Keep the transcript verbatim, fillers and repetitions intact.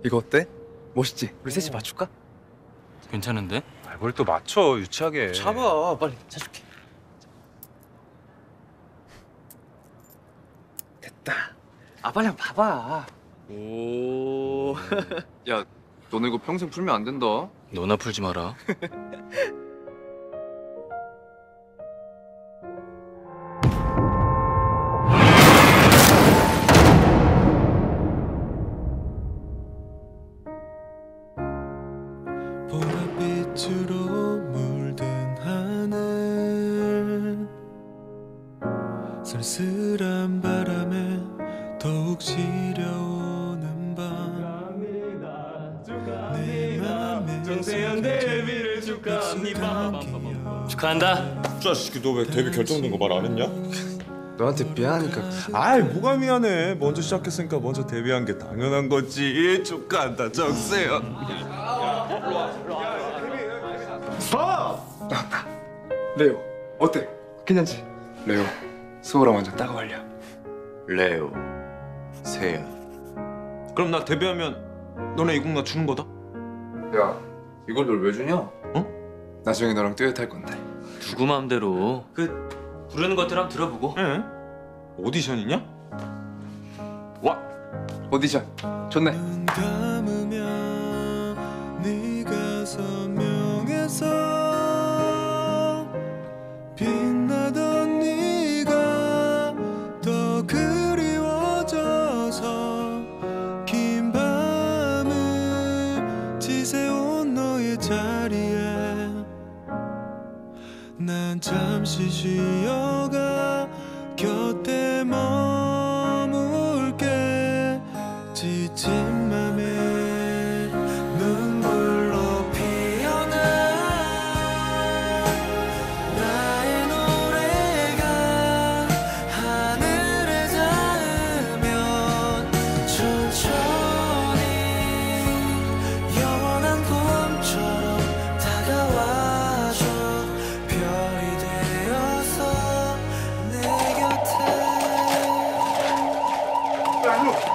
이거 어때? 멋있지? 우리 셋이 맞출까? 괜찮은데? 아, 뭘 또 맞춰 유치하게. 잡아 빨리 차줄게. 됐다. 아 빨리 한번 봐봐. 오. 야 너네 이거 평생 풀면 안 된다. 너나 풀지 마라. 보랏빛으로 물든 하늘, 쓸쓸한 바람에 더욱 시려오는 밤. 내 맘에 정세현 데뷔를 축하합니다. 축하한다. 자식이 너 왜 데뷔 결정된 거 말 안 했냐? 너한테 미안하니까. 아이 뭐가 미안해. 먼저 시작했으니까 먼저 데뷔한 게 당연한 거지. 축하한다 정세현. 나왔다. 레오 어때? 괜찮지? 레오 수호랑 완전 딱 어울려. 레오 세연. 그럼 나 데뷔하면 너네 이곡 나 주는 거다? 야 이걸 널 왜 주냐? 어? 나중에 너랑 듀엣 할 건데. 누구 마음대로 그 부르는 것들 한번 들어보고. 응? 오디션이냐? 와. 오디션 좋네. 눈 감으면 네가 선명해서 빛나던 네가 더 그리워져서 긴 밤을 지새운 너의 자리에 난 잠시 쉬어가 곁에 머물게. 지친 맘에 눈물로 피어나 나의 노래가 하늘에 닿으면 천천히 영원한 꿈처럼 다가와줘. 별이 되어서 내 곁에. 야 일로.